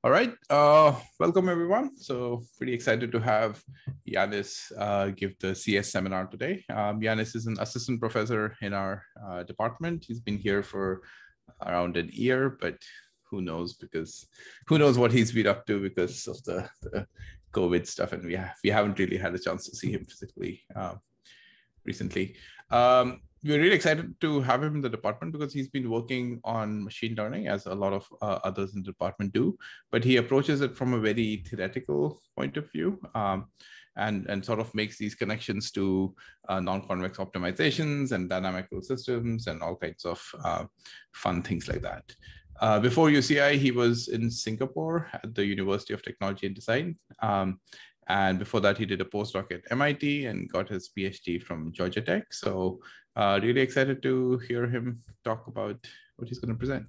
All right, welcome everyone. So pretty excited to have Ioannis give the CS seminar today. Ioannis is an assistant professor in our department. He's been here for around a year, but who knows what he's been up to because of the COVID stuff, and we haven't really had a chance to see him physically recently. We're really excited to have him in the department because he's been working on machine learning, as a lot of others in the department do, but he approaches it from a very theoretical point of view, and sort of makes these connections to non-convex optimizations and dynamical systems and all kinds of fun things like that. Before UCI, he was in Singapore at the University of Technology and Design. And before that, he did a postdoc at MIT and got his PhD from Georgia Tech. So really excited to hear him talk about what he's going to present.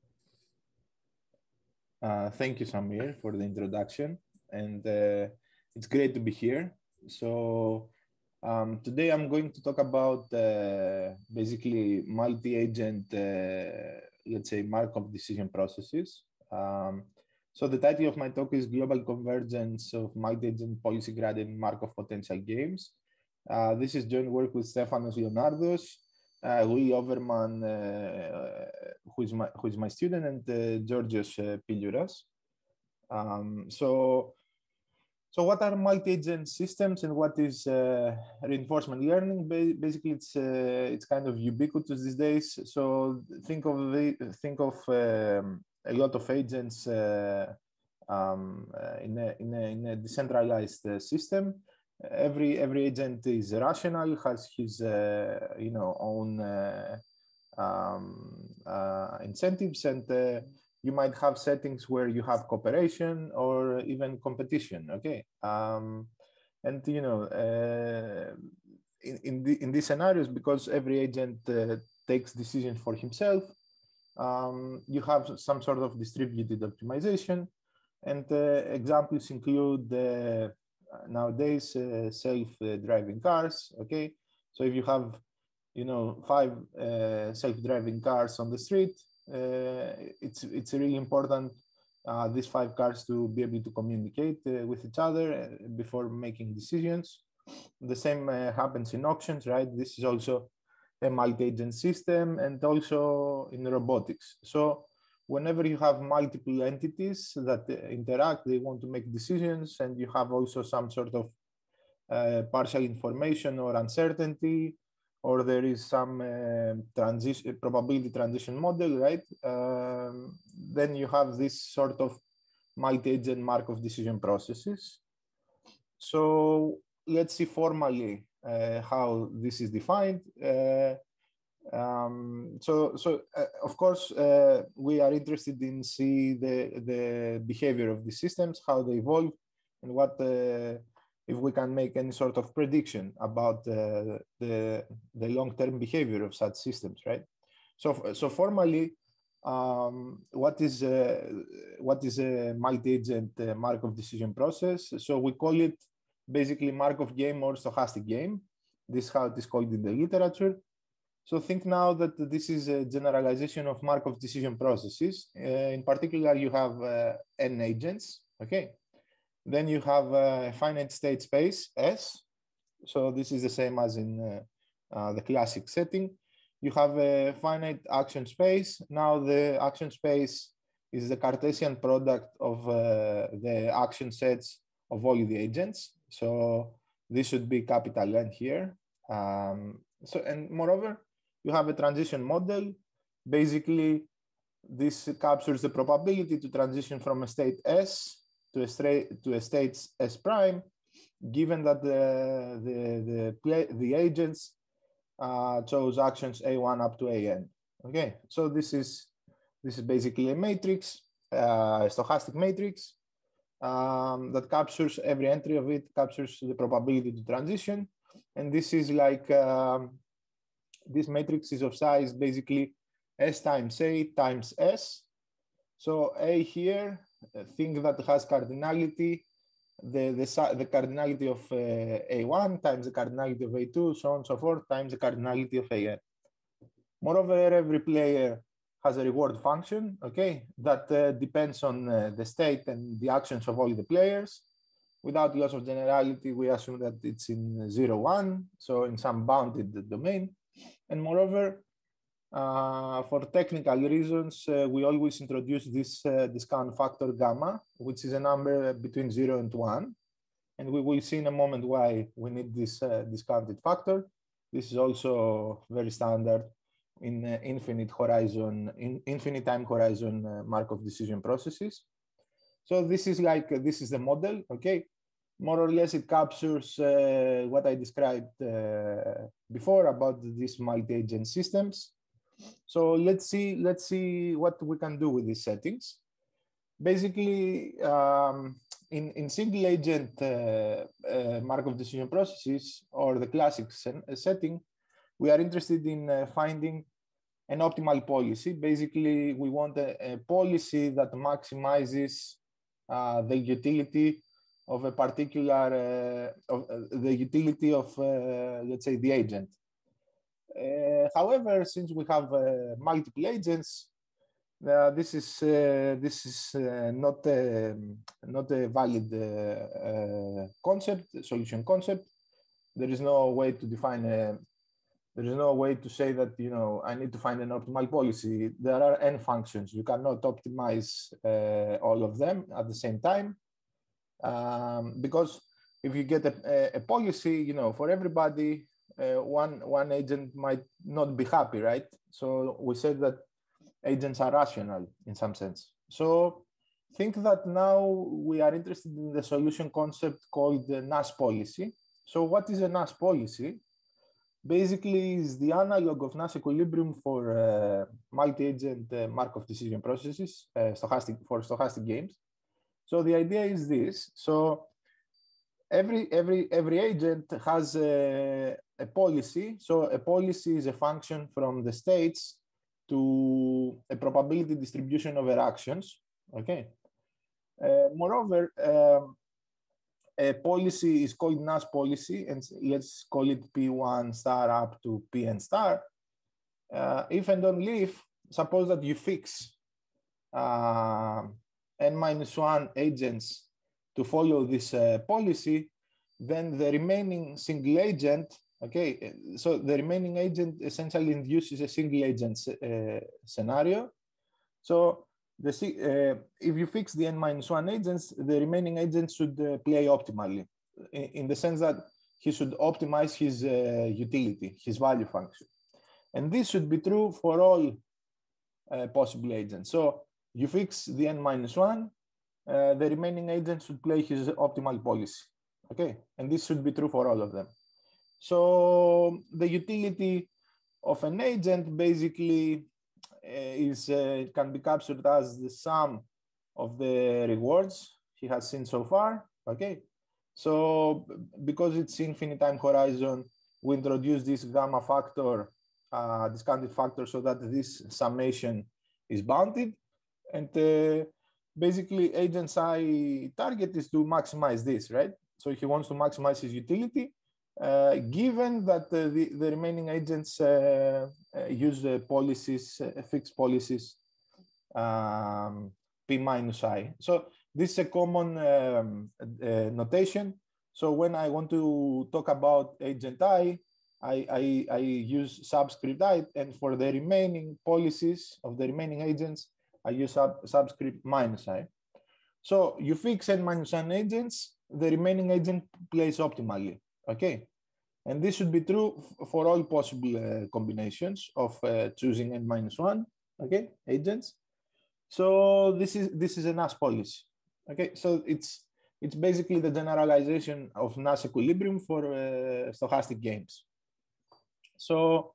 Thank you, Samir, for the introduction. And it's great to be here. So today I'm going to talk about basically multi-agent, let's say, Markov decision processes. So the title of my talk is Global Convergence of Multi-Agent Policy Gradient Markov Potential Games. This is joint work with Stefanos Leonardos, Louis Overman, who is my student, and Georgios Pilouras. So what are multi-agent systems and what is reinforcement learning? Basically, it's kind of ubiquitous these days. So think of a lot of agents in a decentralized system. Every agent is rational, has his own incentives, and you might have settings where you have cooperation or even competition. Okay, and in these scenarios, because every agent takes decisions for himself, you have some sort of distributed optimization, and examples include nowadays self-driving cars. Okay, so if you have 5 self-driving cars on the street, it's really important these 5 cars to be able to communicate with each other before making decisions. The same happens in auctions, right? This is also a multi-agent system, and also in robotics. So whenever you have multiple entities that interact, they want to make decisions, and you have also some sort of partial information or uncertainty, or there is some probability transition model, right? Then you have this sort of multi-agent Markov decision processes. So let's see formally how this is defined. Of course, we are interested in see the behavior of the systems, how they evolve, and what if we can make any sort of prediction about the long-term behavior of such systems, right? So formally, what is a multi-agent Markov decision process? So we call it basically Markov game or stochastic game. This is how it is called in the literature. So think now that this is a generalization of Markov decision processes. In particular, you have n agents, okay? Then you have a finite state space, S. So this is the same as in the classic setting. You have a finite action space. Now the action space is the Cartesian product of the action sets of all the agents. So this should be capital N here. And moreover, you have a transition model. Basically, this captures the probability to transition from a state S to a state S prime, given that the agents chose actions A1 up to AN. Okay, so this is basically a matrix, a stochastic matrix that captures every entry of it, captures the probability to transition, and this is like this matrix is of size basically S times A times S. So A here, thing that has cardinality, the cardinality of A1 times the cardinality of A2, so on and so forth, times the cardinality of AN. Moreover, every player has a reward function, okay, that depends on the state and the actions of all the players. Without loss of generality, we assume that it's in 0, 1, so in some bounded domain. And moreover, for technical reasons, we always introduce this discount factor gamma, which is a number between 0 and 1. And we will see in a moment why we need this discounted factor. This is also very standard in infinite time horizon Markov decision processes. So this is the model, okay? More or less it captures what I described before about these multi-agent systems. So let's see what we can do with these settings. Basically, in single agent Markov decision processes, or the classic setting, we are interested in finding an optimal policy. Basically, we want a policy that maximizes the utility of a particular, let's say, the agent. However, since we have multiple agents, this is not a valid solution concept. There is no way to define there is no way to say that, you know, I need to find an optimal policy. There are n functions. You cannot optimize all of them at the same time, because if you get a policy, you know, for everybody, one agent might not be happy, right? So we said that agents are rational in some sense. So think that now we are interested in the solution concept called the Nash policy. So what is a Nash policy? Basically is the analog of Nash equilibrium for multi-agent Markov decision processes, stochastic games. So the idea is this. So every agent has a policy. So a policy is a function from the states to a probability distribution over actions, okay? Moreover, a policy is called Nash policy, and let's call it P1 star up to Pn star. If and only if, suppose that you fix n-1 agents to follow this policy, then the remaining single agent, okay, so the remaining agent essentially induces a single agent scenario. So if you fix the n-1 agents, the remaining agents should play optimally, in the sense that he should optimize his utility, his value function. And this should be true for all possible agents. So you fix the n-1, the remaining agents should play his optimal policy, okay? And this should be true for all of them. So the utility of an agent basically can be captured as the sum of the rewards he has seen so far, okay? So because it's infinite time horizon, we introduce this gamma factor, discounted factor, so that this summation is bounded. And basically agent's target is to maximize this, right? So he wants to maximize his utility, given that the remaining agents use policies, fixed policies, P minus I. So this is a common notation. So when I want to talk about agent I use subscript I, and for the remaining policies of the remaining agents, I use subscript minus I. So you fix n-1 agents, the remaining agent plays optimally, okay? And this should be true for all possible combinations of choosing n-1, okay, agents. So this is a Nash policy, okay? So it's basically the generalization of Nash equilibrium for stochastic games. So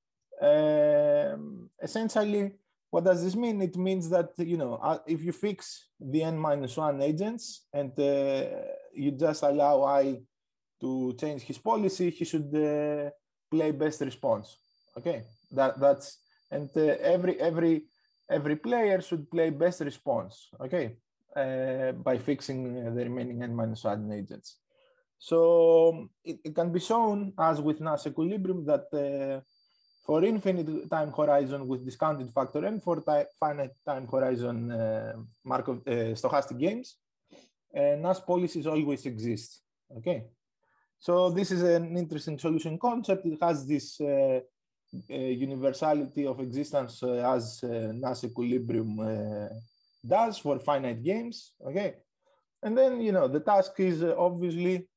essentially, what does this mean? It means that, you know, if you fix the n-1 agents and you just allow I to change his policy, he should play best response. Okay, that's and every player should play best response. Okay, by fixing the remaining n-1 agents. So it can be shown, as with Nash equilibrium, that for infinite time horizon with discounted factor n, for finite time horizon Markov stochastic games, Nash policies always exist. Okay, so this is an interesting solution concept. It has this universality of existence as Nash equilibrium does for finite games. Okay, and then the task is obviously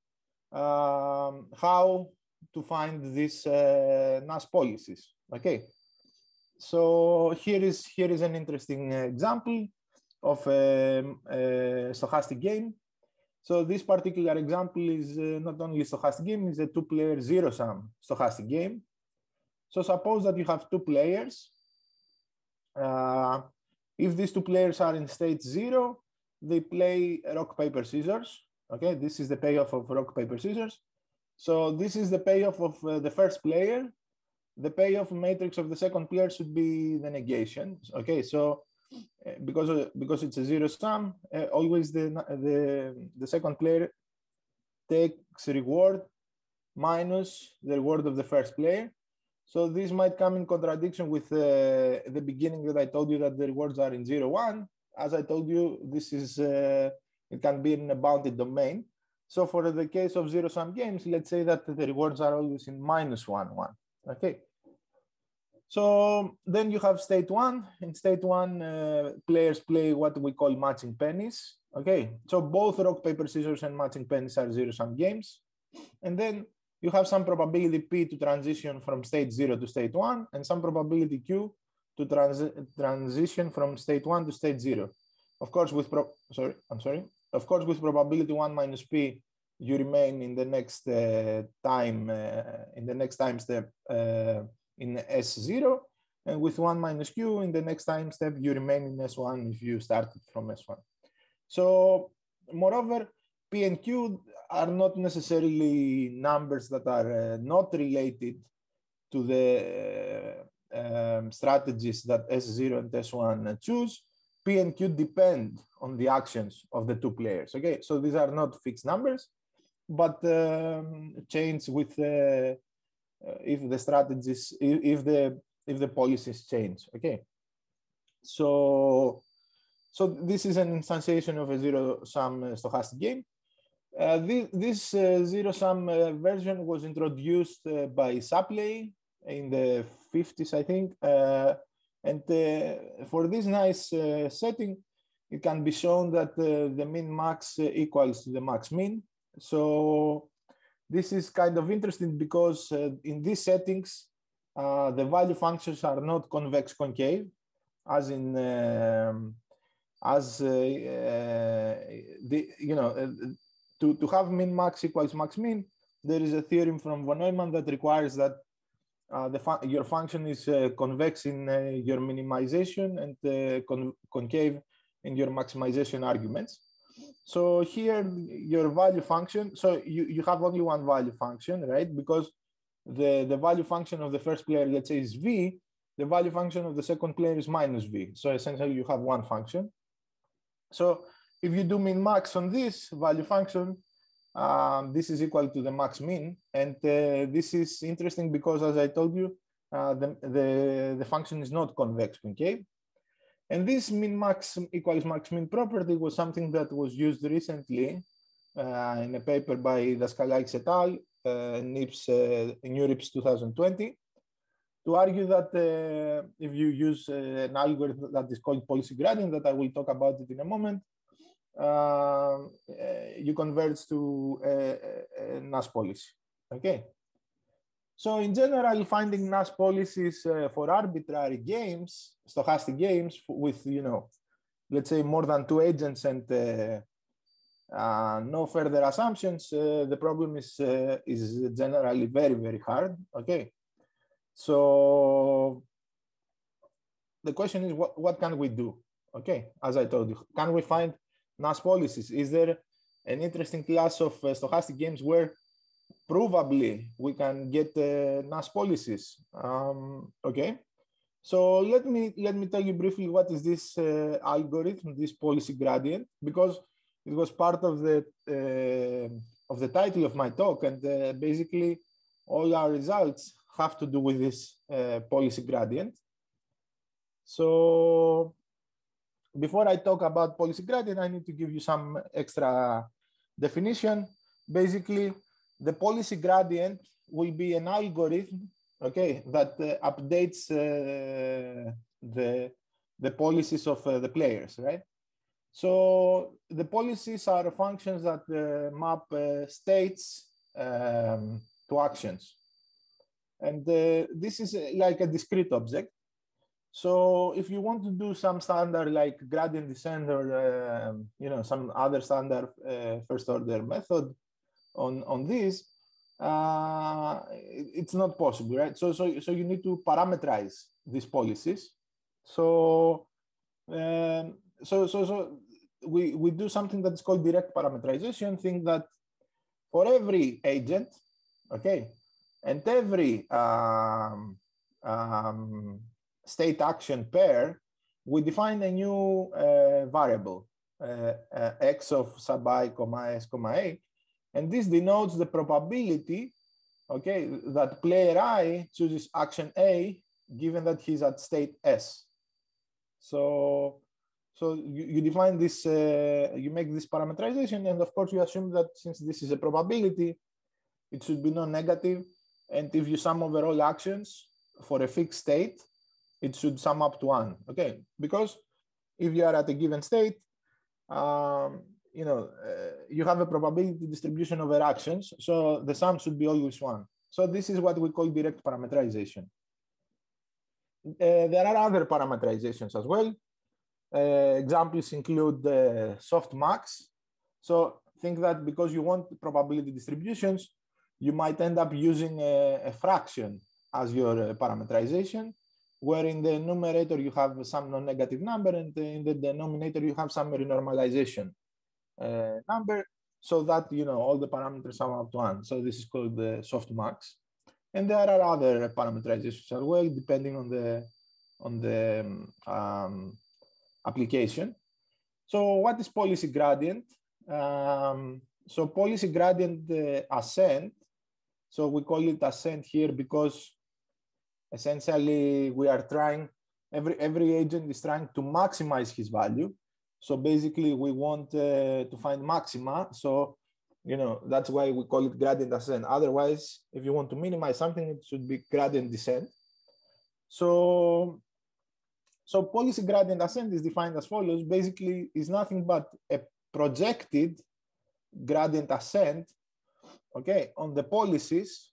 how to find these Nash policies. Okay, so here is an interesting example of a stochastic game. So this particular example is not only a stochastic game, it's a two-player zero-sum stochastic game. So suppose that you have two players. If these two players are in state 0, they play rock, paper, scissors. Okay, this is the payoff of rock, paper, scissors. So this is the payoff of the first player. The payoff matrix of the second player should be the negation. Okay, so because it's a zero sum, always the second player takes reward minus the reward of the first player. So this might come in contradiction with the beginning that I told you that the rewards are in 0, 1. As I told you, this is it can be in a bounded domain. So for the case of zero-sum games, let's say that the rewards are always in -1, 1. Okay. So then you have state 1. In state 1, players play what we call matching pennies. Okay. So both rock, paper, scissors and matching pennies are zero-sum games. And then you have some probability P to transition from state 0 to state 1, and some probability Q to transition from state 1 to state 0. Of course, with Of course, with probability 1 minus P, you remain in the next time step in S0, and with 1 minus Q in the next time step, you remain in S1 if you started from S1. So, moreover, P and Q are not necessarily numbers that are not related to the strategies that S0 and S1 choose. P and Q depend on the actions of the two players. Okay, so these are not fixed numbers, but change with if the strategies, if the policies change. Okay, so this is an instantiation of a zero-sum stochastic game. This zero-sum version was introduced by Shapley in the 50s, I think. And for this nice setting, it can be shown that the min-max equals to the max-min. So this is kind of interesting because in these settings, the value functions are not convex concave, as in to have min-max equals max-min, there is a theorem from von Neumann that requires that your function is convex in your minimization and concave in your maximization arguments. So here, your value function, so you have only one value function, right? Because the value function of the first player, let's say, is V, the value function of the second player is minus V. So essentially, you have one function. So if you do min-max on this value function, this is equal to the max-min. And this is interesting because, as I told you, the function is not convex concave. And this min-max equals max-min property was something that was used recently in a paper by Daskalakis et al. In NeurIPS 2020, to argue that if you use an algorithm that is called policy gradient, that I will talk about it in a moment, you converge to a Nash policy. Okay. So in general, finding Nash policies for arbitrary games, stochastic games with, let's say more than 2 agents and no further assumptions, the problem is generally very, very hard. Okay. So the question is, what can we do? Okay, as I told you, can we find Nash policies? Is there an interesting class of stochastic games where provably we can get Nash policies? Okay, so let me tell you briefly what is this algorithm, this policy gradient, because it was part of the title of my talk, and basically all our results have to do with this policy gradient. So before I talk about policy gradient, I need to give you some extra definition. Basically, the policy gradient will be an algorithm, okay, that updates the policies of the players, right? So the policies are functions that map states to actions. And this is like a discrete object. So if you want to do some standard like gradient descent or some other standard first order method on this, it's not possible, right? So you need to parameterize these policies. So we do something that's called direct parameterization, think that for every agent, okay, and every state action pair, we define a new variable, x of sub I, comma s, comma a, and this denotes the probability, okay, that player I chooses action A given that he's at state S. So you define this, you make this parameterization, and of course you assume that since this is a probability, it should be non-negative, and if you sum over all actions for a fixed state, it should sum up to 1, okay? Because if you are at a given state, you have a probability distribution over actions, so the sum should be always 1. So this is what we call direct parameterization. There are other parameterizations as well. Examples include softmax. So think that because you want probability distributions, you might end up using a fraction as your parameterization, where in the numerator you have some non-negative number, and in the denominator you have some renormalization number, so that all the parameters sum up to 1. So this is called the softmax. And there are other parameterizations as well, depending on the application. So what is policy gradient? So policy gradient ascent. So we call it ascent here because essentially we are trying, every agent is trying to maximize his value. So basically we want to find maxima. So that's why we call it gradient ascent. Otherwise, if you want to minimize something, it should be gradient descent. So policy gradient ascent is defined as follows. Basically, is nothing but a projected gradient ascent, okay, on the policies,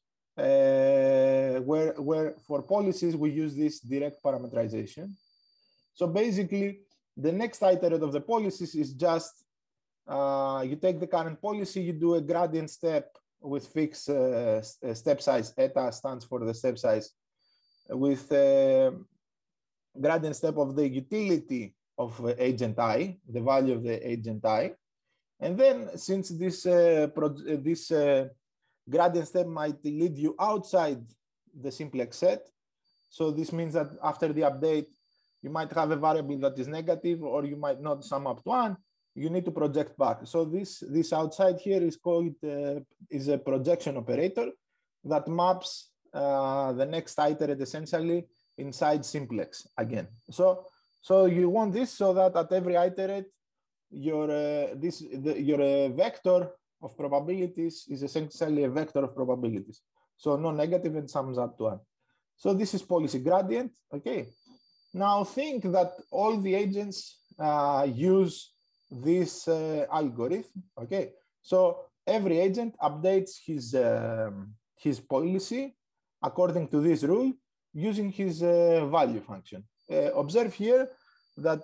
where for policies we use this direct parameterization. So basically, the next iterate of the policies is just you take the current policy, you do a gradient step with fixed step size. Eta stands for the step size, with gradient step of the utility of agent I, the value of the agent I. And then since this gradient step might lead you outside the simplex set, so this means that after the update, you might have a variable that is negative, or you might not sum up to 1. You need to project back. So this outside here is called is a projection operator that maps the next iterate essentially inside simplex again. So you want this so that at every iterate, your vector of probabilities is essentially a vector of probabilities. So no negative and sums up to 1. So this is policy gradient. Okay. Now think that all the agents use this algorithm. Okay. So every agent updates his policy according to this rule using his value function. Observe here that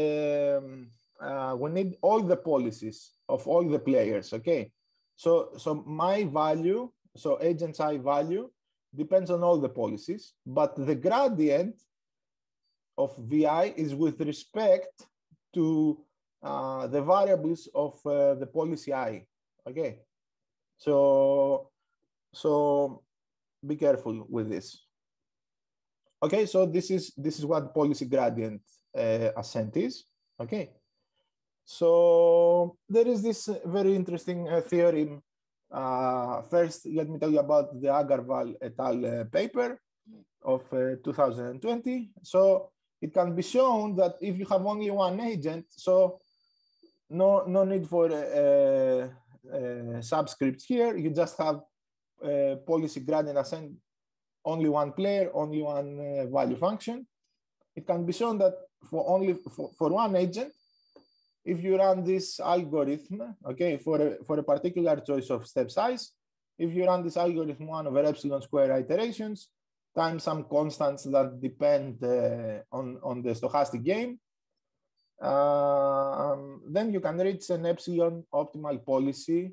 we need all the policies of all the players. Okay. So my value, so agent's I value, depends on all the policies, but the gradient of VI is with respect to the variables of the policy I. Okay. So be careful with this. Okay, so this is what policy gradient ascent is. Okay. So there is this very interesting theorem First, let me tell you about the Agarwal et al. Paper of 2020. So it can be shown that if you have only one agent, so no need for subscripts here. You just have policy gradient ascent, only one player, only one value function. It can be shown that for one agent, if you run this algorithm, okay, for a particular choice of step size, if you run this algorithm 1/epsilon² iterations times some constants that depend on the stochastic game, then you can reach an epsilon optimal policy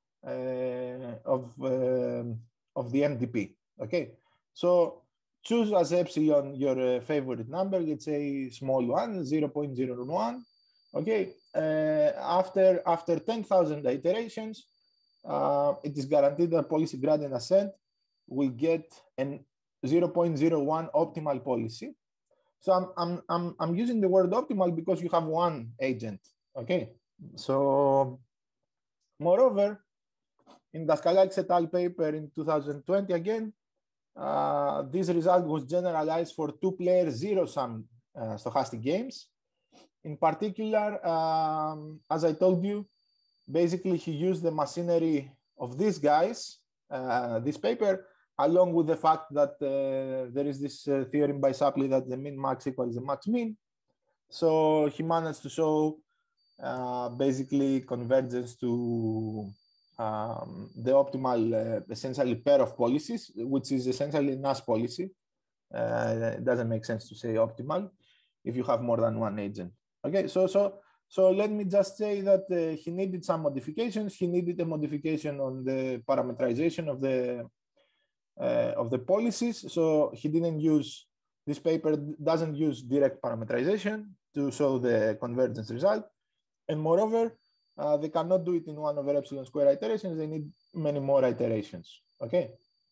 of the MDP. Okay, so choose as epsilon your favorite number. Let's say small one, 0.01. Okay, after 10,000 iterations, it is guaranteed that policy gradient ascent will get an 0.01 optimal policy. So I'm using the word optimal because you have one agent. Okay, so moreover, in Daskalakis et al. Paper in 2020 again, this result was generalized for two-player zero-sum stochastic games. In particular, as I told you, basically he used the machinery of these guys, this paper, along with the fact that there is this theorem by Shapley that the min max equals the max mean. So he managed to show basically convergence to the optimal essentially pair of policies, which is essentially a Nash policy. It doesn't make sense to say optimal if you have more than one agent. Okay, so let me just say that he needed some modifications. He needed a modification on the parameterization of the policies. So he didn't use, this paper doesn't use direct parameterization to show the convergence result. And moreover, they cannot do it in 1/epsilon² iterations. They need many more iterations. Okay,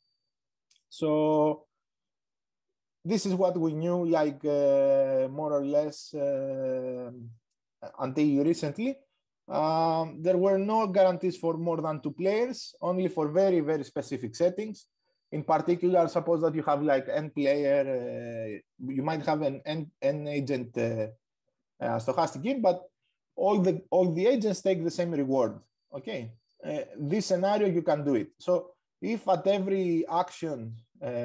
so this is what we knew, like more or less until recently. There were no guarantees for more than two players, only for very, very specific settings. In particular, suppose that you have like n player, you might have an n agent stochastic game, but all the agents take the same reward. Okay, this scenario you can do it. So if at every action,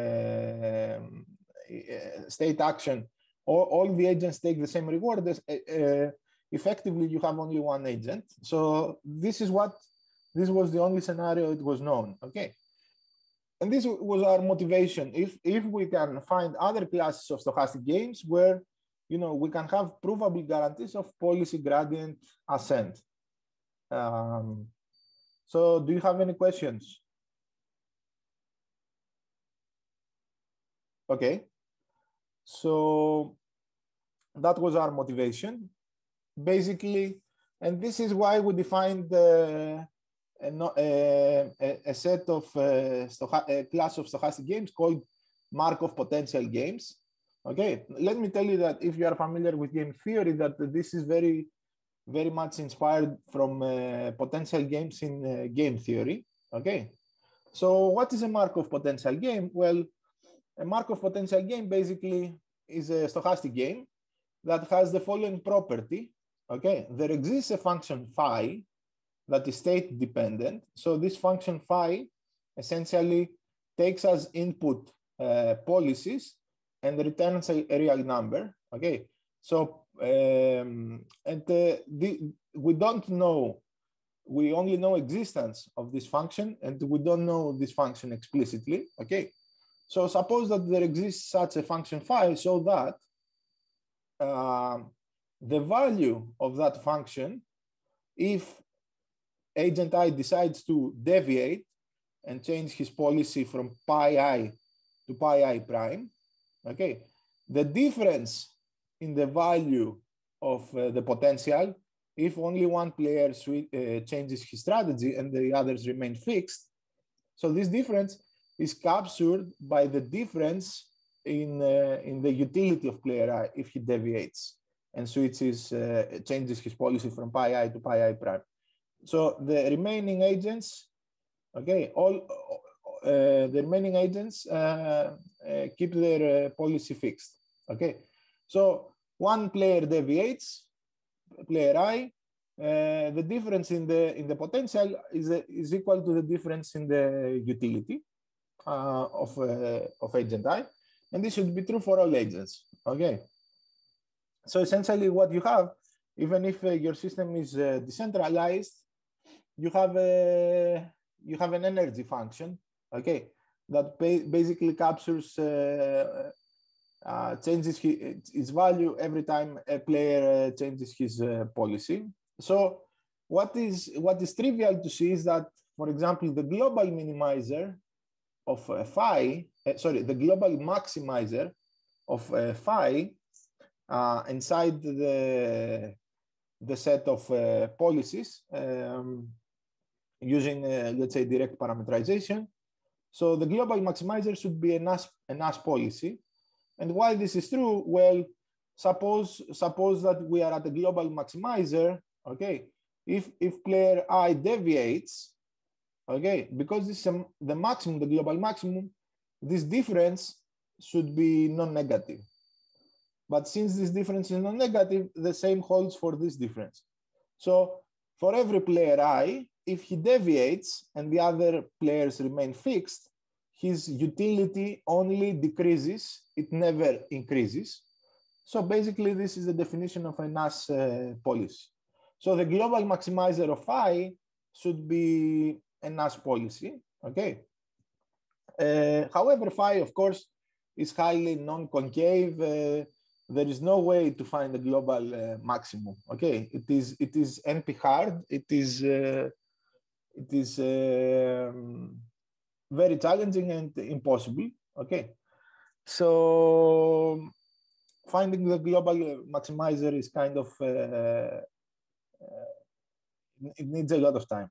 state action, all the agents take the same reward, effectively you have only one agent. So this was the only scenario it was known. Okay, and this was our motivation. If we can find other classes of stochastic games where we can have provable guarantees of policy gradient ascent. So do you have any questions? Okay, so that was our motivation, basically, and this is why we defined a set of a class of stochastic games called Markov Potential Games. Okay, let me tell you that if you are familiar with game theory, that this is very, very much inspired from potential games in game theory. Okay, so what is a Markov potential game? Well, a Markov potential game basically is a stochastic game that has the following property. Okay, there exists a function phi that is state dependent. So this function phi essentially takes as input policies and returns a real number. Okay, so we don't know, we only know existence of this function, and we don't know this function explicitly. Okay, so suppose that there exists such a function phi, so that the value of that function, if agent I decides to deviate and change his policy from pi I to pi I prime, okay, the difference in the value of the potential, if only one player changes his strategy and the others remain fixed, so this difference is captured by the difference in the utility of player I if he deviates and switches, changes his policy from pi I to pi I prime. So the remaining agents, Okay, all the remaining agents keep their policy fixed. Okay, so one player deviates, player I. The difference in the potential is equal to the difference in the utility of agent I, and this should be true for all agents. Okay, so essentially what you have, even if your system is decentralized, you have an energy function, okay, that basically captures changes its value every time a player changes his policy. So what is trivial to see is that, for example, the global minimizer of phi, the global maximizer of phi inside the set of policies using, let's say, direct parameterization. So the global maximizer should be a Nash policy. And why this is true? Well, suppose that we are at a global maximizer, okay? If player I deviates, okay, because this is the maximum, the global maximum, this difference should be non-negative. But since this difference is non-negative, the same holds for this difference. So for every player I, if he deviates and the other players remain fixed, his utility only decreases, it never increases. So basically, this is the definition of a Nash policy. So the global maximizer of phi should be a Nash policy, okay? However, phi, of course, is highly non-concave. There is no way to find a global maximum, okay? It is NP hard. It is very challenging and impossible, okay? So finding the global maximizer is kind of, it needs a lot of time.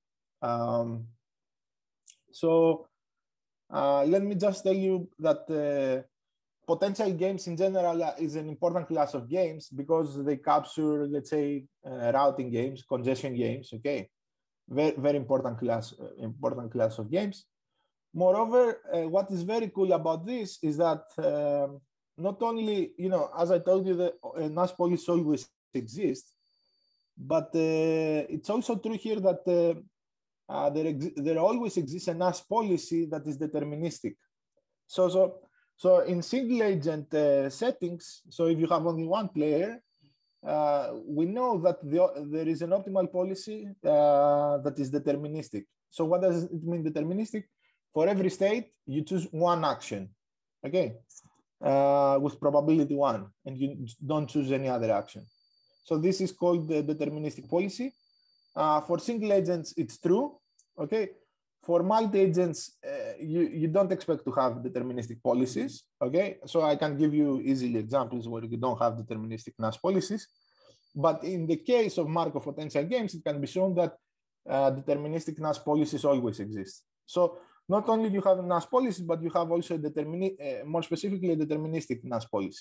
So let me just tell you that potential games in general is an important class of games because they capture, let's say, routing games, congestion games, okay? Very important class of games. Moreover, what is very cool about this is that not only, as I told you, the Nash policy always exists, but it's also true here that there always exists a Nash policy that is deterministic. So in single agent settings, so if you have only one player, we know that there is an optimal policy that is deterministic. So what does it mean, deterministic? For every state, you choose one action, okay, with probability 1, and you don't choose any other action. So this is called the deterministic policy. For single agents, it's true, okay. For multi-agents, you don't expect to have deterministic policies, okay. So I can give you easily examples where you don't have deterministic Nash policies. But in the case of Markov potential games, it can be shown that deterministic Nash policies always exist. So not only do you have a Nash policy, but you have also more specifically a deterministic Nash policy.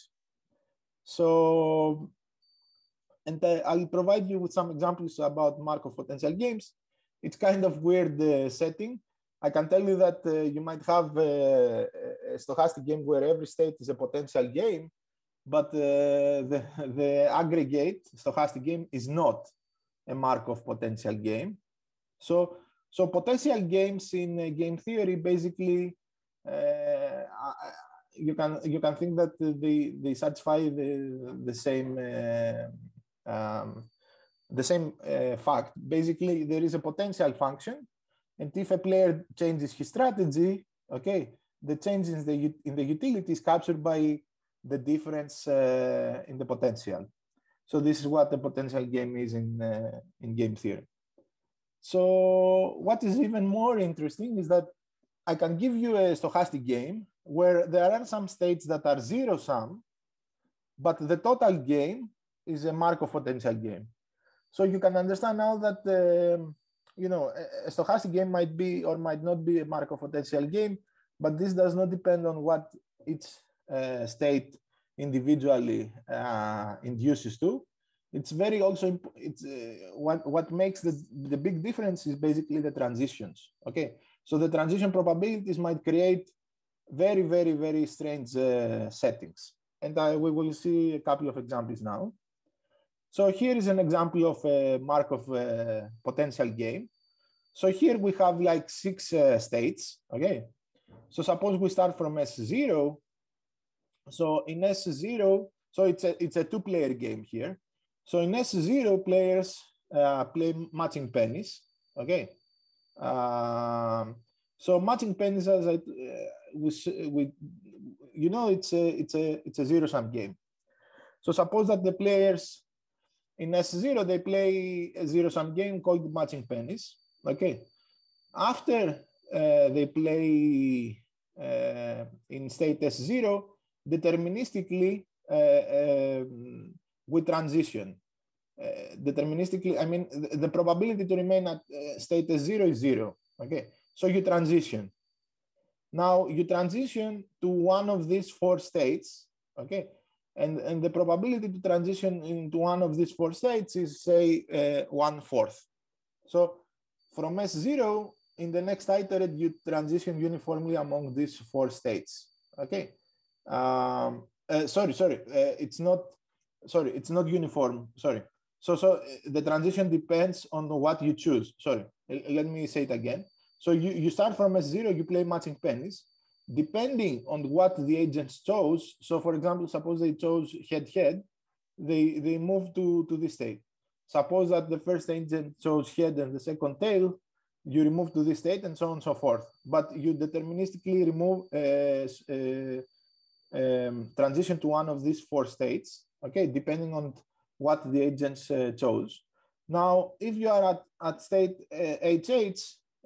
So, and I'll provide you with some examples about Markov potential games. It's kind of weird setting. I can tell you that you might have a stochastic game where every state is a potential game, but the aggregate stochastic game is not a Markov potential game. So potential games in game theory, basically, you can think that they satisfy the same fact. Basically, there is a potential function, and if a player changes his strategy, okay, the change in the utility is captured by the difference in the potential. So this is what the potential game is in game theory. So what is even more interesting is that I can give you a stochastic game where there are some states that are zero-sum, but the total game is a Markov potential game. So you can understand now that a stochastic game might be or might not be a Markov potential game, but this does not depend on what each state individually induces to. It's very also, it's what makes the big difference is basically the transitions, okay? So the transition probabilities might create very, very, very strange settings. And we will see a couple of examples now. So here is an example of a Markov potential game. So here we have like 6 states, okay? So suppose we start from S0. So in S0, so it's a 2-player game here. So in S0, players play matching pennies, okay? So matching pennies, as you know, it's a zero-sum game. So suppose that the players in S0, they play a zero-sum game called matching pennies, okay? After they play in state S0, deterministically, we transition. Deterministically, I mean, the probability to remain at state S0 is 0, okay? So you transition. Now you transition to one of these 4 states, okay? And the probability to transition into one of these 4 states is, say, 1/4. So from S0, in the next iterate, you transition uniformly among these 4 states, okay? It's not uniform, sorry. So the transition depends on what you choose. Sorry, let me say it again. So you start from S0, you play matching pennies. Depending on what the agents chose, so for example, suppose they chose head-head, they move to this state. Suppose that the first agent chose head and the second tail, you remove to this state and so on and so forth. But you deterministically remove transition to one of these 4 states, okay, depending on what the agents chose. Now, if you are at state HH,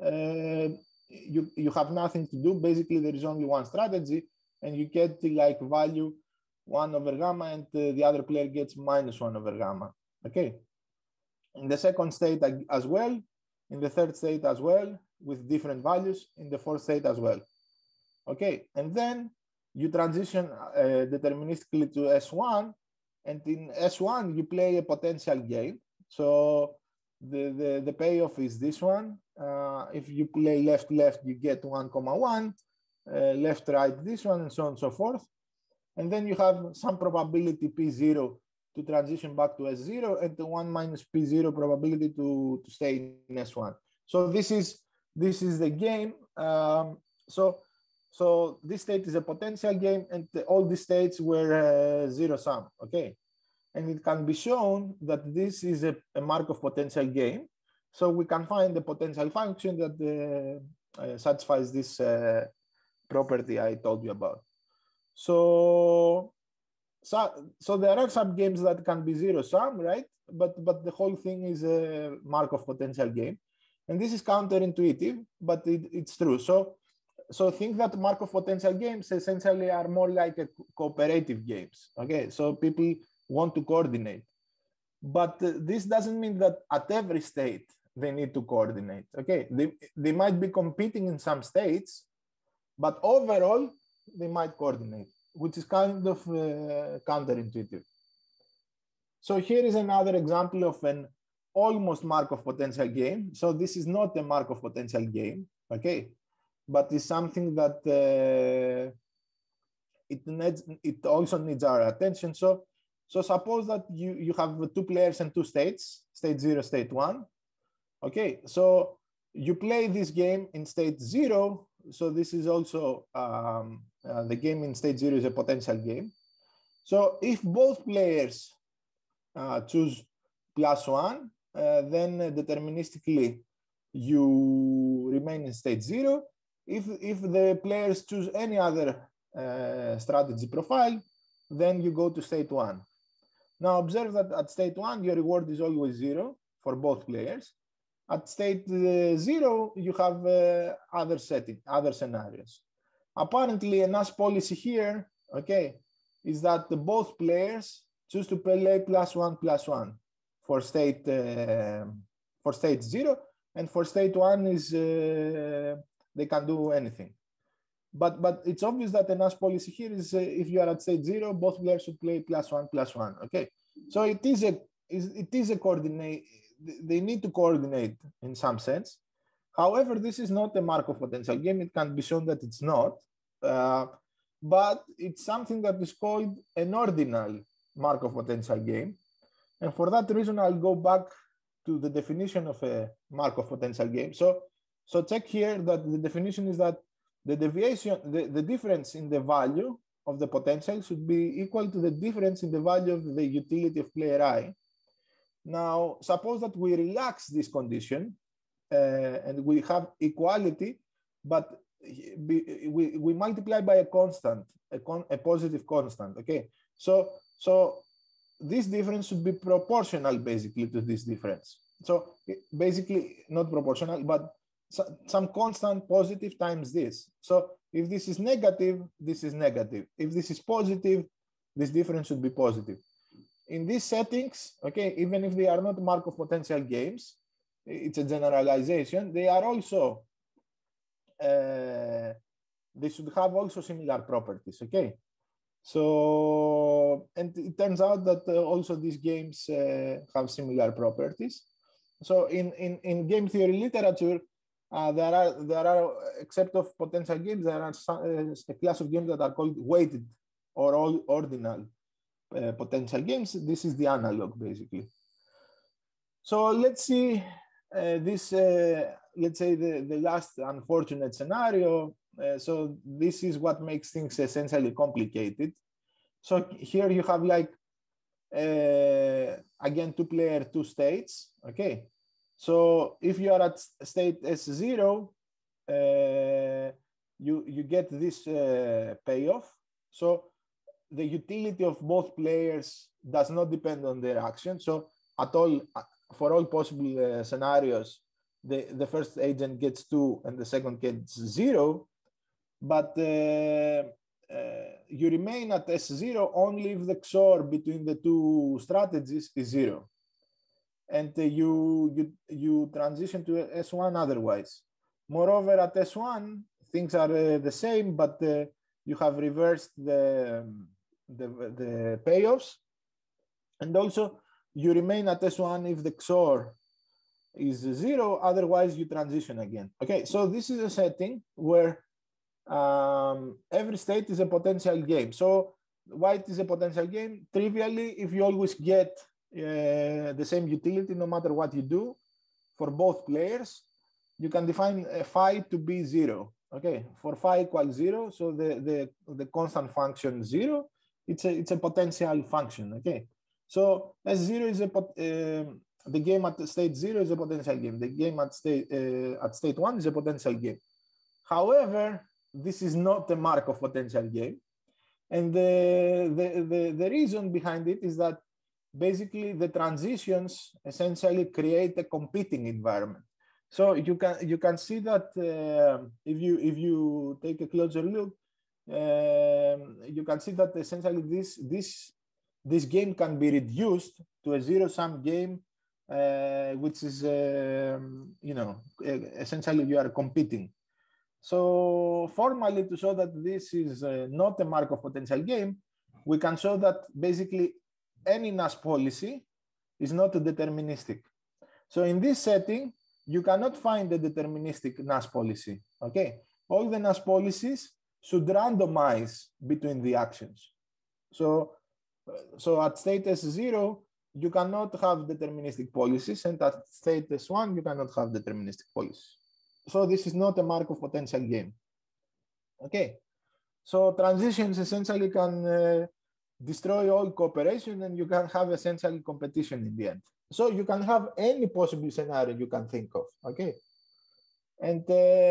you have nothing to do. Basically, there is only one strategy, and you get the like value 1/gamma, and the other player gets -1/gamma. Okay. In the second state as well, in the third state as well, with different values, in the fourth state as well. Okay, and then you transition deterministically to S1, and in S1 you play a potential game. So the payoff is this one. If you play left-left, you get 1,1, left-right this one, and so on and so forth. And then you have some probability P0 to transition back to S0, and the 1 minus P0 probability to stay in S1. So this is the game. So this state is a potential game, and all the states were zero-sum, okay? And it can be shown that this is a Markov potential game. So we can find the potential function that satisfies this property I told you about. So there are some games that can be zero-sum, right? But the whole thing is a Markov potential game. And this is counterintuitive, but it's true. So think that Markov potential games essentially are more like a cooperative games, okay? So people want to coordinate. But this doesn't mean that at every state they need to coordinate, okay? They might be competing in some states, but overall they might coordinate, which is kind of counterintuitive. So here is another example of an almost Markov potential game. So this is not a Markov potential game, okay? But it's something that it also needs our attention. So suppose that you have 2 players and 2 states, state 0, state 1. Okay, so you play this game in state 0. So this is also the game in state 0 is a potential game. So if both players choose +1, then deterministically you remain in state 0. If the players choose any other strategy profile, then you go to state 1. Now observe that at state 1, your reward is always 0 for both players. At state 0, you have other scenarios. Apparently, a Nash policy here, okay, is that both players choose to play +1/+1 for state 0, and for state 1 is they can do anything. But it's obvious that the Nash policy here is if you are at state 0, both players should play +1/+1. Okay, so it is a coordinate. They need to coordinate in some sense, However, this is not a Markov potential game. It can be shown that it's not, but it's something that is called an ordinal Markov potential game. And for that reason, I'll go back to the definition of a Markov potential game. So check here that the definition is that the deviation, the difference in the value of the potential should be equal to the difference in the value of the utility of player I. Now, suppose that we relax this condition and we have equality, but we multiply by a constant, a positive constant, okay? So this difference should be proportional basically to this difference. So basically not proportional, but some constant positive times this. So if this is negative, this is negative. If this is positive, this difference should be positive. In these settings, okay, even if they are not Markov potential games, it's a generalization, they are also, they should have also similar properties, okay? So, and it turns out that also these games have similar properties. So in game theory literature, there are, except of potential games, there are a class of games that are called weighted or ordinal potential games. This is the analog, basically. So let's see this, let's say the last unfortunate scenario. So this is what makes things essentially complicated. So here you have like, again, two player, two states, okay? So if you are at state S0, you get this payoff. So the utility of both players does not depend on their action. So at all, for all possible scenarios, the first agent gets 2 and the second gets 0. But you remain at S0 only if the XOR between the two strategies is 0. And you transition to S1 otherwise. Moreover, at S1, things are the same, but you have reversed the payoffs. And also, you remain at S1 if the XOR is 0, otherwise you transition again. Okay, so this is a setting where every state is a potential game. So why it is a potential game? Trivially, if you always get the same utility no matter what you do for both players, you can define phi to be 0. Okay, for phi equals 0, so the constant function 0, it's a potential function. Okay, so S0 is the game at state 0 is a potential game. The game at state 1 is a potential game. However, this is not a Markov potential game, and the reason behind it is that basically the transitions essentially create a competing environment. So you can see that if you take a closer look, you can see that essentially this game can be reduced to a zero-sum game, which is essentially you are competing. So formally, to show that this is not a Markov potential game, we can show that basically any Nash policy is not deterministic. So in this setting, you cannot find a deterministic Nash policy. Okay, all the Nash policies should randomize between the actions. So at state S0, you cannot have deterministic policies, and at state S1, you cannot have deterministic policies. So this is not a Markov potential game. Okay, so transitions essentially can destroy all cooperation, and you can have essentially competition in the end. So you can have any possible scenario you can think of. Okay, and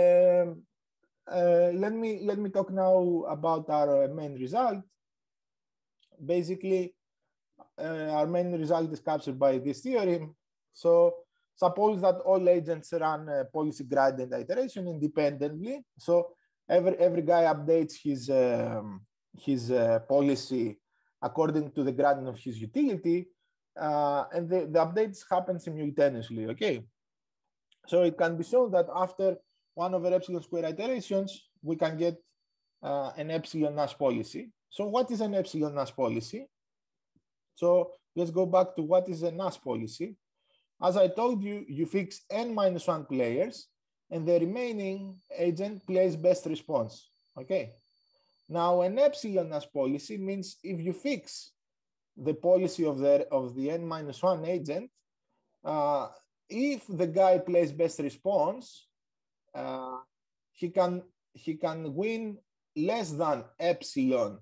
let me talk now about our main result. Basically, our main result is captured by this theorem. So suppose that all agents run policy gradient iteration independently. So every guy updates his policy according to the gradient of his utility, and the updates happen simultaneously. Okay, so it can be shown that after 1 over epsilon square iterations, we can get an epsilon Nash policy. So what is an epsilon Nash policy? So let's go back to what is a Nash policy. As I told you, you fix n-1 players, and the remaining agent plays best response. Okay. Now, an epsilon as policy means if you fix the policy of the n-1 agent, if the guy plays best response, he can win less than epsilon,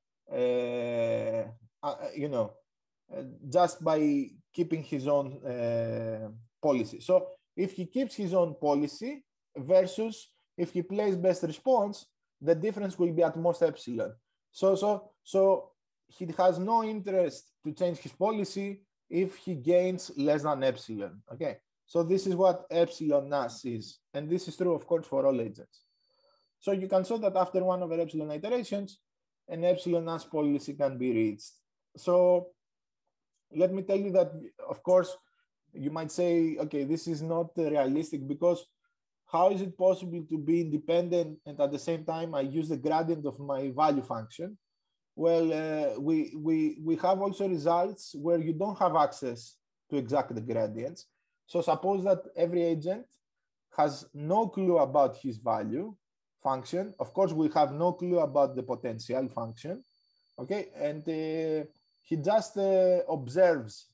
just by keeping his own policy. So if he keeps his own policy versus if he plays best response, the difference will be at most epsilon. So he has no interest to change his policy if he gains less than epsilon. Okay, so this is what epsilon Nash is, and this is true, of course, for all agents. So you can show that after 1 over epsilon iterations, an epsilon Nash policy can be reached. So let me tell you that, of course, you might say, okay, this is not realistic, because how is it possible to be independent and at the same time I use the gradient of my value function? Well, we have also results where you don't have access to exact gradients. So suppose that every agent has no clue about his value function. Of course, we have no clue about the potential function. Okay, and he just observes,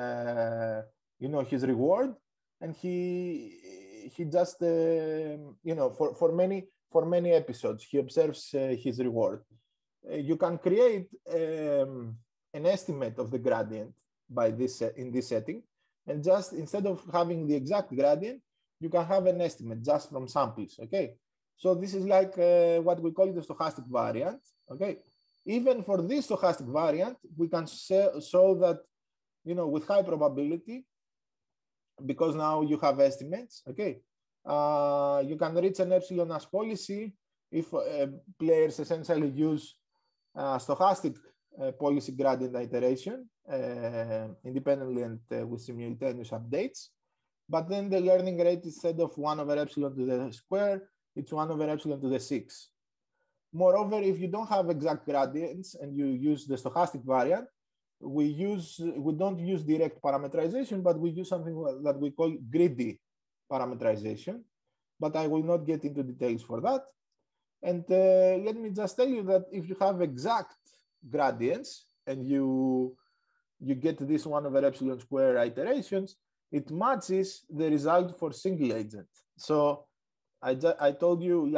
his reward, and he just, for many episodes, he observes his reward. You can create an estimate of the gradient by this in this setting, and just instead of having the exact gradient, you can have an estimate just from samples. Okay, so this is like what we call the stochastic variant. Okay, even for this stochastic variant, we can show that, with high probability, because now you have estimates. Okay, you can reach an epsilon as policy if players essentially use stochastic policy gradient iteration independently and with simultaneous updates. But then the learning rate, instead of 1 over epsilon to the square, it's 1 over epsilon to the 6. Moreover, if you don't have exact gradients and you use the stochastic variant, we don't use direct parameterization, but we use something that we call greedy parameterization. But I will not get into details for that. And let me just tell you that if you have exact gradients and you get this 1 over epsilon square iterations, it matches the result for single agent. So I told you,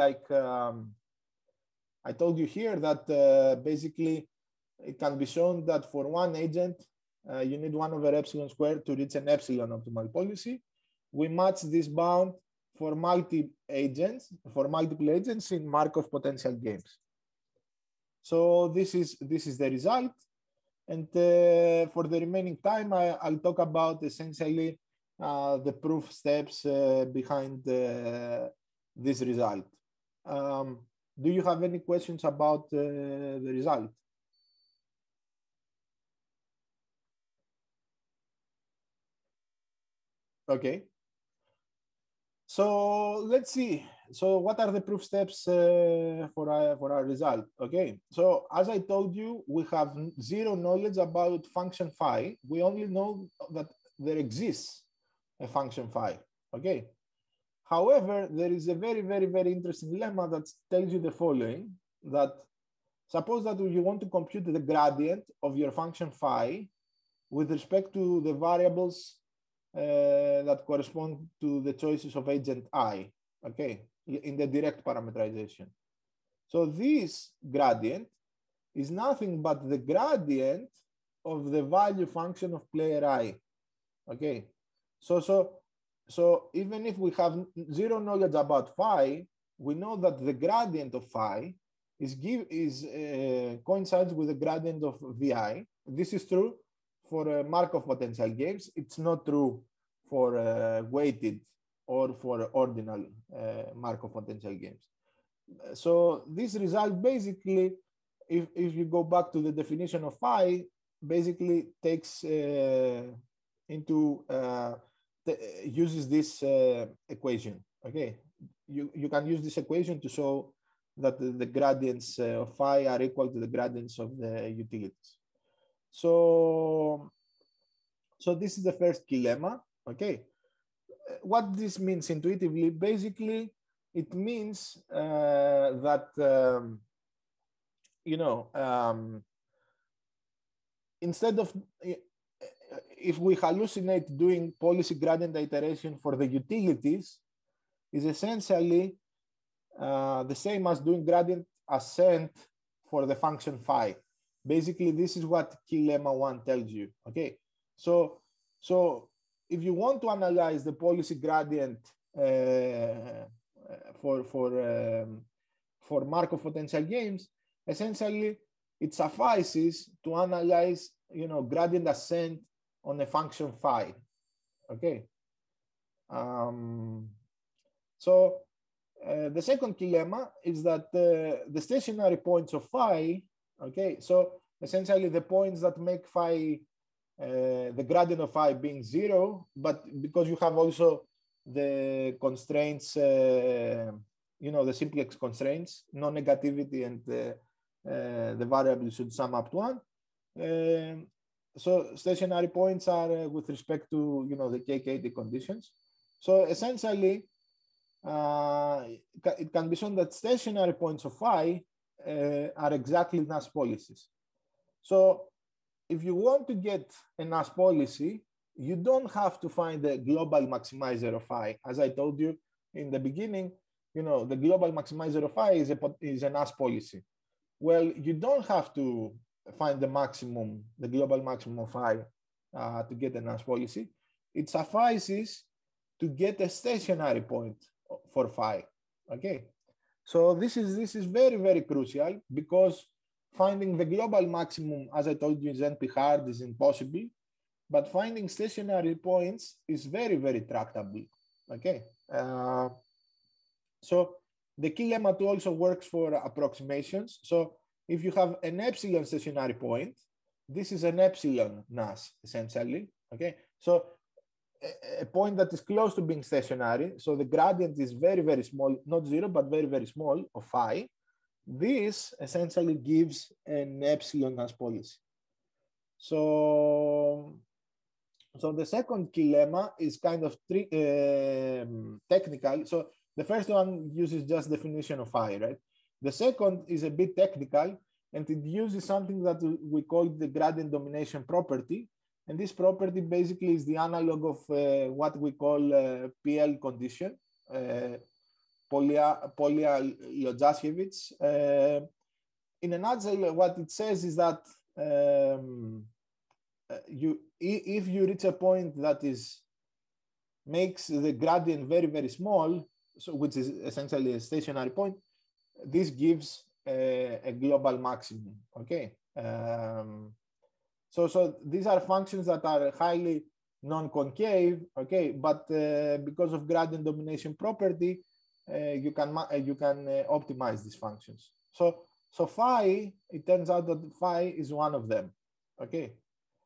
I told you here that basically it can be shown that for one agent, you need 1 over epsilon squared to reach an epsilon optimal policy. We match this bound for multiple agents in Markov Potential Games. So this is the result. And for the remaining time, I'll talk about essentially the proof steps behind this result. Do you have any questions about the result? Okay. So let's see. So what are the proof steps for our result? Okay. So as I told you, we have zero knowledge about function phi. We only know that there exists a function phi. Okay. However, there is a very, very, very interesting lemma that tells you the following: that suppose that you want to compute the gradient of your function phi with respect to the variables that correspond to the choices of agent I, okay, in the direct parameterization. So this gradient is nothing but the gradient of the value function of player I, okay. So even if we have zero knowledge about phi, we know that the gradient of phi coincides with the gradient of Vi. This is true for Markov potential games. It's not true for weighted or for ordinal Markov potential games. So this result basically, if you go back to the definition of phi, basically takes uses this equation. Okay, you can use this equation to show that the gradients of phi are equal to the gradients of the utilities. So this is the first key lemma. Okay, what this means intuitively, basically, it means that, instead of, if we hallucinate doing policy gradient iteration for the utilities, is essentially the same as doing gradient ascent for the function phi. Basically, this is what key lemma 1 tells you. Okay, so if you want to analyze the policy gradient for Markov potential games, essentially it suffices to analyze, gradient ascent on a function phi. Okay. So the second key lemma is that the stationary points of phi, okay, so essentially the points that make phi, the gradient of phi being 0, but because you have also the constraints, the simplex constraints, non-negativity, and the variable should sum up to 1. So stationary points are with respect to, the KKT conditions. So essentially, it can be shown that stationary points of phi are exactly Nash policies. So if you want to get a Nash policy, you don't have to find the global maximizer of phi. As I told you in the beginning, the global maximizer of phi is a Nash policy. Well, you don't have to find the maximum, the global maximum of phi to get a Nash policy. It suffices to get a stationary point for phi. Okay, so this is very, very crucial, because finding the global maximum, as I told you, is NP hard, is impossible, but finding stationary points is very, very tractable. Okay, so the key lemma 2 also works for approximations. So if you have an epsilon stationary point, this is an epsilon Nash essentially. Okay, so a point that is close to being stationary, so the gradient is very, very small, not 0, but very, very small, of phi. This essentially gives an epsilon Nash policy. So the second key lemma is kind of technical. So the first one uses just definition of phi, right? The second is a bit technical, and it uses something that we call the gradient domination property. And this property basically is the analog of what we call PL condition, Polya-Lodzaskiewicz. In a nutshell, what it says is that if you reach a point that makes the gradient very, very small, so which is essentially a stationary point, this gives a global maximum. Okay. So these are functions that are highly non-concave, okay, but because of gradient domination property, you can optimize these functions. So phi, it turns out that phi is one of them, okay.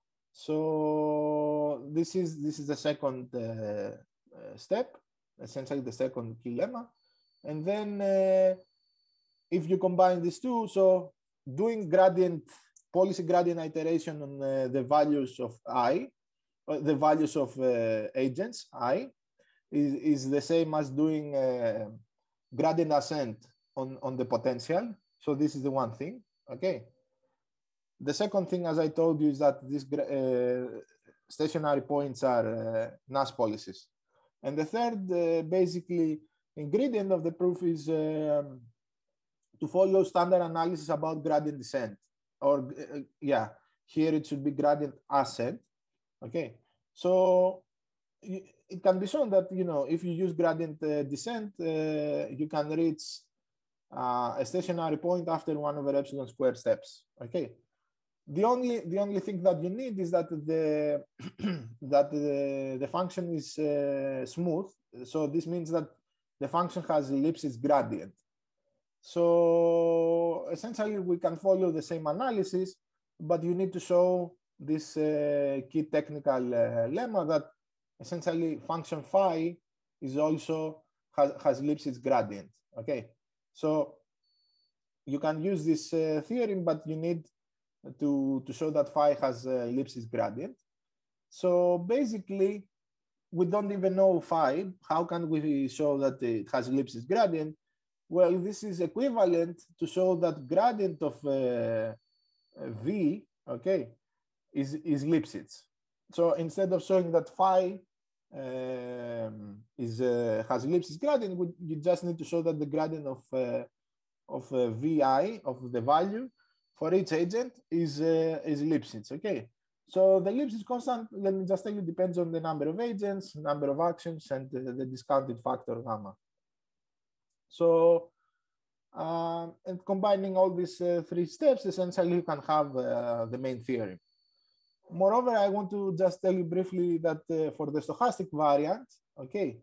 So this is the second step, essentially the second key lemma, and then if you combine these two, so doing policy gradient iteration on the values of I, the values of agents I, is the same as doing gradient ascent on the potential. So this is the one thing, okay. The second thing, as I told you, is that these stationary points are Nash policies. And the third, basically, ingredient of the proof is to follow standard analysis about gradient descent. Or yeah, here it should be gradient ascent. Okay, so it can be shown that if you use gradient descent, you can reach a stationary point after 1/epsilon squared steps. Okay, the only thing that you need is that the function is smooth. So this means that the function has ellipsis gradient. So essentially, we can follow the same analysis, but you need to show this key technical lemma that essentially function phi is also has ellipsis gradient. Okay, so you can use this theorem, but you need to show that phi has ellipsis gradient. So basically, we don't even know phi. How can we show that it has Lipschitz gradient? Well, this is equivalent to show that gradient of V, okay, is Lipschitz. So instead of showing that phi has Lipschitz gradient, you just need to show that the gradient of Vi, of the value for each agent is Lipschitz, okay? So the Lipschitz constant, let me just tell you, depends on the number of agents, number of actions, and the discounted factor gamma. So, and combining all these three steps, essentially you can have the main theorem. Moreover, I want to just tell you briefly that for the stochastic variant, okay,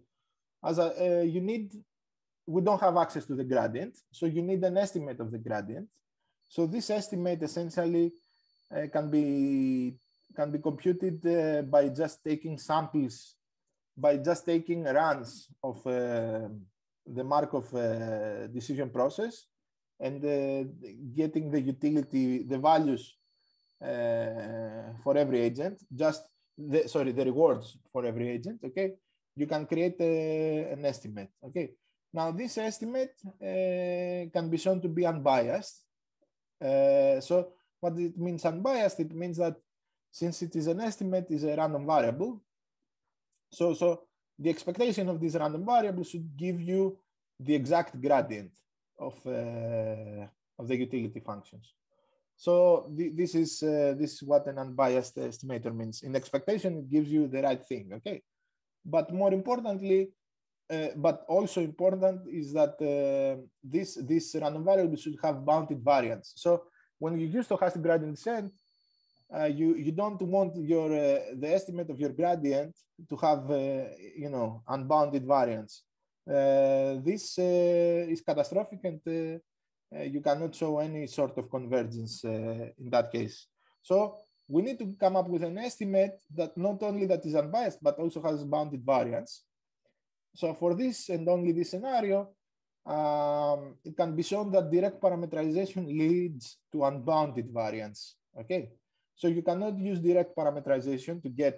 we don't have access to the gradient, so you need an estimate of the gradient. So this estimate essentially can be computed by just taking samples, by just taking runs of the Markov decision process and getting the utility, the values for every agent, the rewards for every agent, okay? You can create an estimate, okay? Now this estimate can be shown to be unbiased. So what it means unbiased? It means that since it is an estimate, is a random variable. So the expectation of this random variable should give you the exact gradient of the utility functions. So this is what an unbiased estimator means. In expectation, it gives you the right thing, okay? But more importantly, but also important is that this random variable should have bounded variance. So when you use stochastic gradient descent, you don't want the estimate of your gradient to have unbounded variance. This is catastrophic, and you cannot show any sort of convergence in that case. So we need to come up with an estimate that not only that is unbiased, but also has bounded variance. So for this and only this scenario, it can be shown that direct parameterization leads to unbounded variance, okay? So you cannot use direct parameterization to get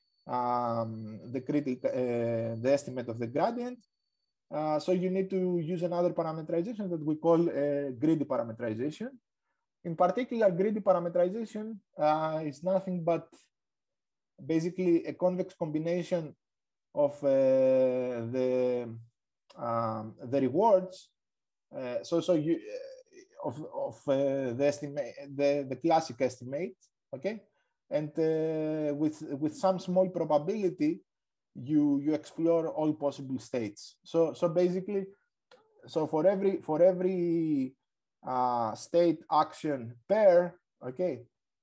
the estimate of the gradient. So you need to use another parameterization that we call greedy parameterization. In particular, greedy parameterization is nothing but basically a convex combination of the rewards. The estimate, the classic estimate, okay, and with some small probability, you explore all possible states. So basically, so for every state action pair, okay,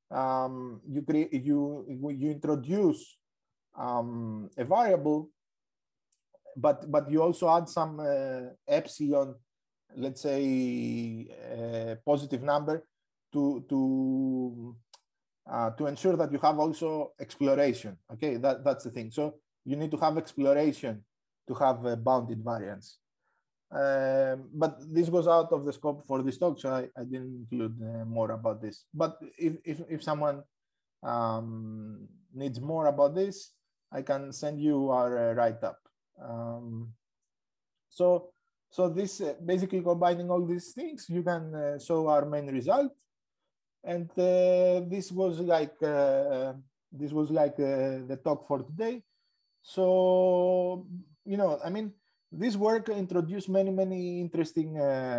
you introduce a variable, but you also add some epsilon, let's say positive number to ensure that you have also exploration. Okay, that's the thing. So you need to have exploration to have a bounded variance. But this goes out of the scope for this talk, so I didn't include more about this. But if someone needs more about this, I can send you our write-up. So this basically combining all these things, you can show our main result. And this was like the talk for today. So I mean, this work introduced many interesting.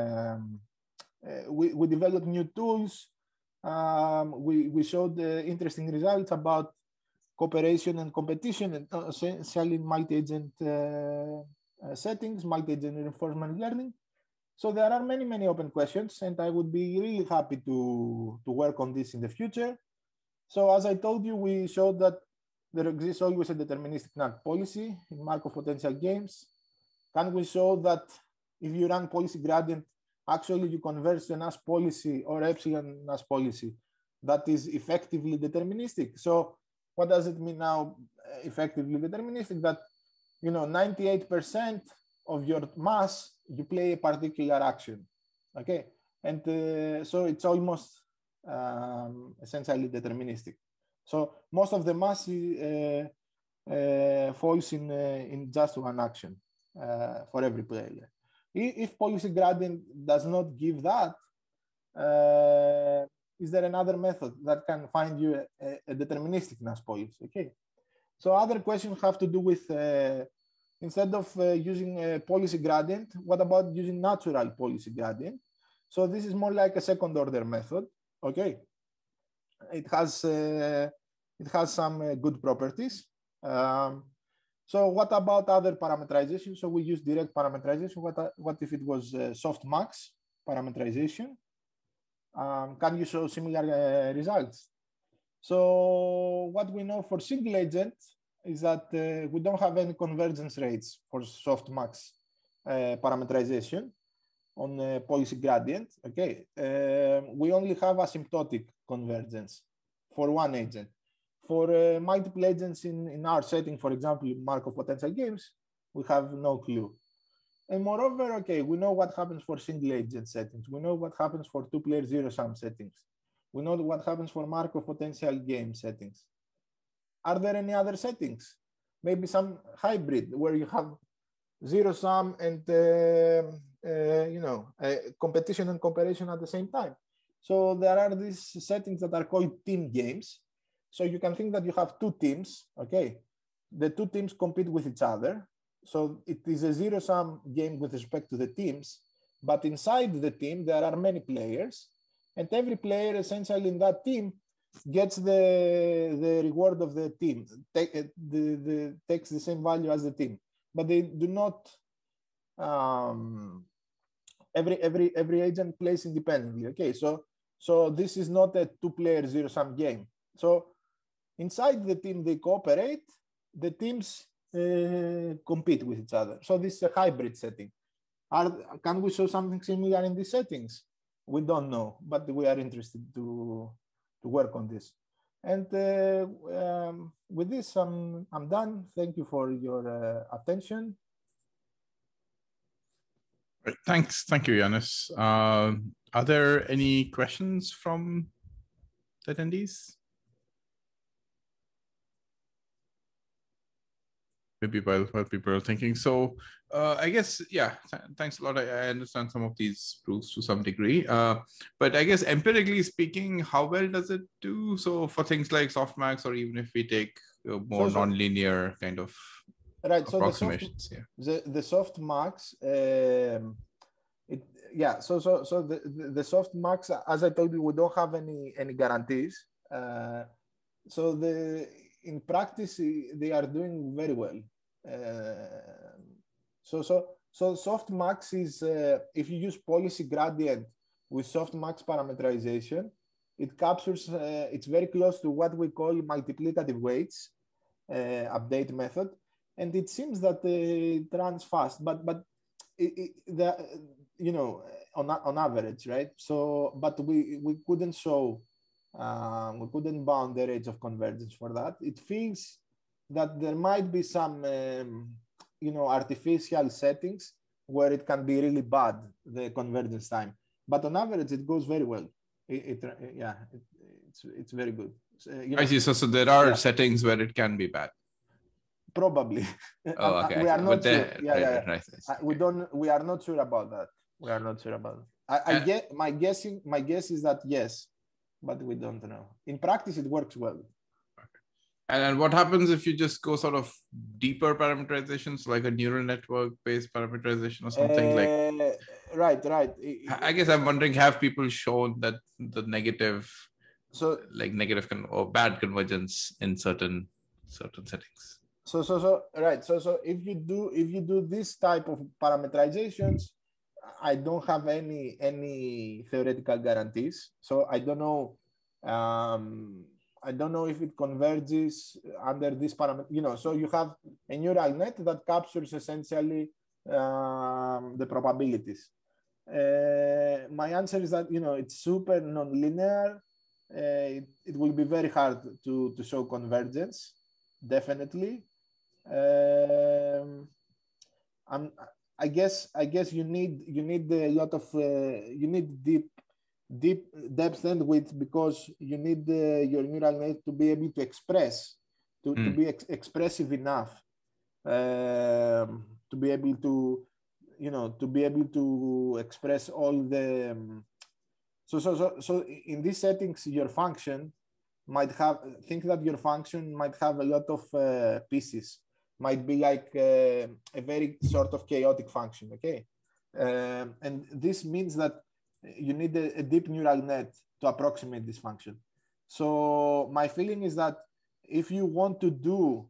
We developed new tools. We showed interesting results about cooperation and competition, and essentially multi-agent settings, multi-agent reinforcement learning. So there are many open questions, and I would be really happy to work on this in the future. So as I told you, we showed that there exists always a deterministic NAT policy in Markov Potential Games. Can we show that if you run policy gradient, actually you converge to a Nash policy or epsilon Nash policy that is effectively deterministic? So what does it mean now, effectively deterministic? That 98% of your mass, you play a particular action, okay? And so it's almost essentially deterministic. So most of the mass falls in just one action for every player. If policy gradient does not give that, is there another method that can find you a deterministic Nash policy? Okay. So other questions have to do with instead of using a policy gradient, what about using natural policy gradient? So this is more like a second order method. Okay. It has some good properties. So what about other parameterization? So we use direct parameterization. What if it was softmax parameterization? Can you show similar results? So what we know for single agent is that we don't have any convergence rates for softmax parameterization on policy gradient. Okay, we only have asymptotic convergence for one agent. For multiple agents in our setting, for example, Markov Potential Games, we have no clue. And moreover, okay, we know what happens for single agent settings. We know what happens for two-player zero-sum settings. We know what happens for Markov Potential Game settings. Are there any other settings? Maybe some hybrid where you have zero-sum and competition and comparison at the same time. So there are these settings that are called team games. So you can think that you have two teams, okay? The two teams compete with each other. So it is a zero-sum game with respect to the teams, but inside the team, there are many players, and every player essentially in that team gets the reward of the team, takes the same value as the team, but they do not, every agent plays independently, okay? So this is not a two-player zero-sum game. So inside the team, they cooperate, the teams compete with each other. So this is a hybrid setting. Can we show something similar in these settings? We don't know, but we are interested to work on this. And with this, I'm done. Thank you for your attention. Right. Thanks. Thank you, Ioannis. Are there any questions from the attendees? Maybe while people are thinking. So I guess, yeah, thanks a lot. I understand some of these rules to some degree, but I guess empirically speaking, how well does it do? So for things like softmax, or even if we take more nonlinear kind of approximations, the softmax, the softmax, as I told you, we don't have any guarantees. So in practice, they are doing very well. So softmax is, if you use policy gradient with softmax parameterization, it captures, it's very close to what we call multiplicative weights update method. And it seems that it runs fast, but on average, right? So, but we couldn't show, we couldn't bound the range of convergence for that. It feels that there might be some, artificial settings where it can be really bad, the convergence time. But on average, it goes very well. It's very good. I see. So there are settings where it can be bad. Probably. Oh, okay. We are not sure. Right. We are not sure about that. We are not sure about it. My guess is that yes, but we don't know. In practice, it works well. And what happens if you just go sort of deeper parameterizations, like a neural network-based parameterization or something like? Right. I guess I'm wondering, have people shown that the negative, negative or bad convergence in certain settings? So if you do this type of parameterizations, I don't have any theoretical guarantees. So I don't know. I don't know if it converges under this parameter. So you have a neural net that captures essentially the probabilities. My answer is that it's super nonlinear. It will be very hard to show convergence, definitely. I guess you need a lot of you need deep depth and width, because you need your neural net to be able to express to be expressive enough to be able to, to be able to express all the. So in these settings, your function might have, think that your function might have a lot of pieces, might be like a very sort of chaotic function, okay? And this means that you need a deep neural net to approximate this function. So my feeling is that if you want to do,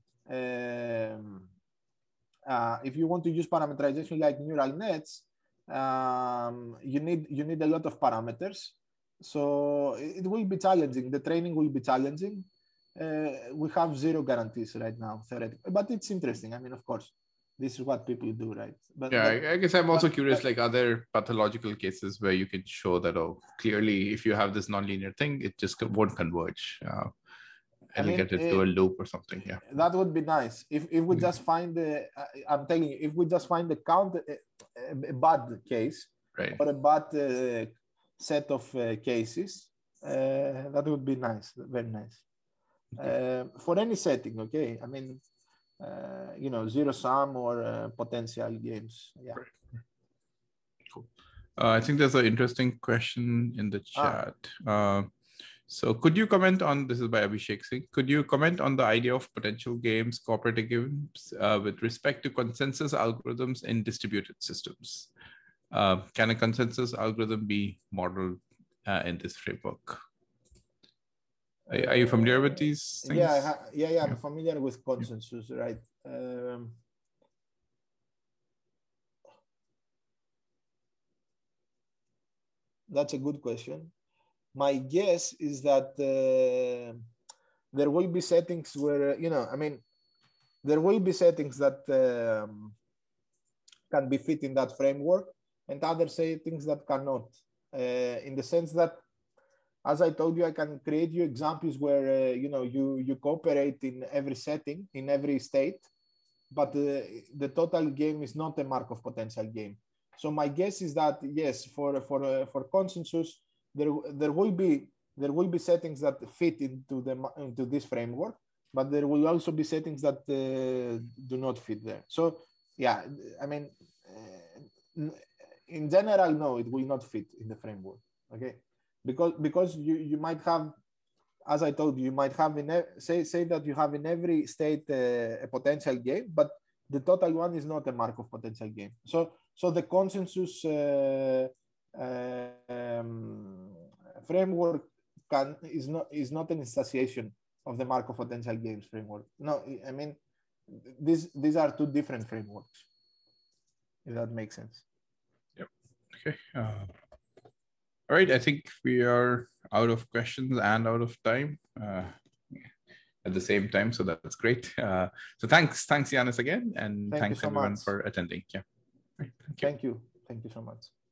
if you want to use parameterization like neural nets, you need a lot of parameters. So it will be challenging. The training will be challenging. We have zero guarantees right now, theoretically, but it's interesting. I mean, of course, this is what people do, right? But I guess I'm also curious, like other pathological cases where you can show that, oh, clearly, if you have this nonlinear thing, it just won't converge. It'll get into a loop or something. Yeah, that would be nice. If we just find the, I'm telling you, if we just find the a bad case, right, or a bad set of cases, that would be nice, very nice. For any setting, okay? I mean, zero sum or potential games. Yeah. Right. Cool. I think there's an interesting question in the chat. So could you comment on, this is by Abhishek Singh, could you comment on the idea of potential games, cooperative games with respect to consensus algorithms in distributed systems? Can a consensus algorithm be modeled in this framework? Are you familiar with these things? Yeah, I'm familiar with consensus, right? That's a good question. My guess is that there will be settings where, I mean, there will be settings that can be fit in that framework, and other settings that cannot, in the sense that, as I told you, I can create you examples where, you cooperate in every setting, in every state, but the total game is not a Markov potential game. So my guess is that, yes, for consensus, there will be settings that fit into this framework, but there will also be settings that do not fit there. So yeah, I mean, in general, no, it will not fit in the framework. Okay, because you might have, as I told you, you might have say that you have in every state a potential game, but the total one is not a Markov potential game. So the consensus framework is not an instantiation of the Markov potential games framework. No, I mean, these are two different frameworks, if that makes sense. Yep. Okay. All right. I think we are out of questions and out of time at the same time. So that's great. So thanks, Ioannis again. And thanks everyone for attending. Yeah. Right. Thank you so much.